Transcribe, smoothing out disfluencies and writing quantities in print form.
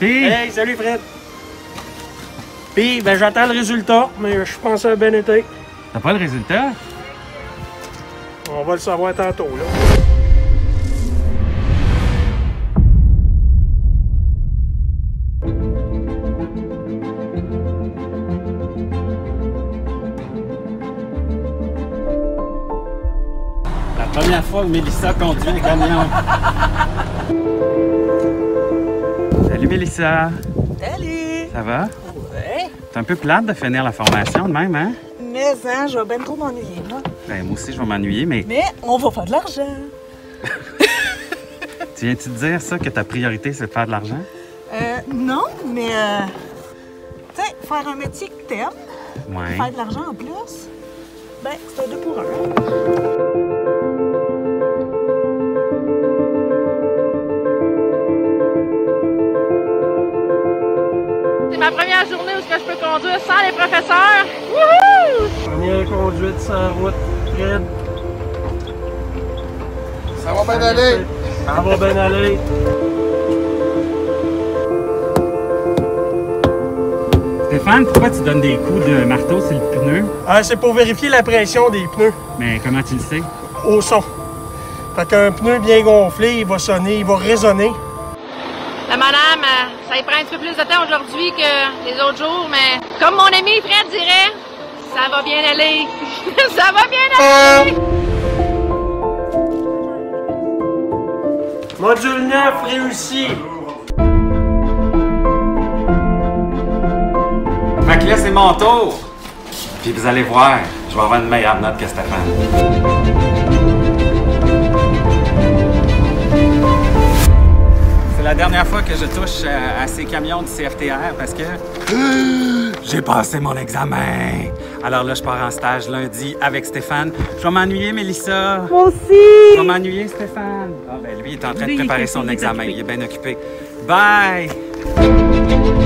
Puis... Hey, salut Fred! Puis, ben j'attends le résultat, mais je pense que ça a bien été. T'as pas le résultat? On va le savoir tantôt, là. La première fois que Mélissa conduit un camion. Salut Mélissa! Salut! Ça va? Ouais. C'est un peu plate de finir la formation de même, hein? Mais hein, je vais bien trop m'ennuyer, moi. Ben, moi aussi, je vais m'ennuyer, mais Mais on va faire de l'argent. tu viens-tu de dire ça, que ta priorité, c'est de faire de l'argent? Non, mais tu sais, faire un métier que t'aimes, Ouais. faire de l'argent en plus, ben, c'est un 2 pour 1. C'est ma première journée où je peux conduire sans les professeurs. Wouhou! Première conduite sans route, Fred. Ça va bien aller. Ça va bien aller. Stéphane, pourquoi tu donnes des coups de marteau sur le pneu? Ah, c'est pour vérifier la pression des pneus Mais comment tu le sais? au son. Fait qu'un pneu bien gonflé, il va sonner, il va résonner. La madame, ça y prend un petit peu plus de temps aujourd'hui que les autres jours, mais comme mon ami Fred dirait, ça va bien aller. Ça va bien aller! Module 9 réussi. Fait que là, c'est mon tour. Puis vous allez voir, je vais avoir une meilleure note que Stéphane. C'est la dernière fois que je touche à ces camions du CFTR parce que j'ai passé mon examen. Alors là, je pars en stage lundi avec Stéphane. Je vais m'ennuyer, Mélissa. Moi aussi! Je vais m'ennuyer, Stéphane. Ah ben lui, il est en train de préparer son examen. Il est bien occupé. Bye!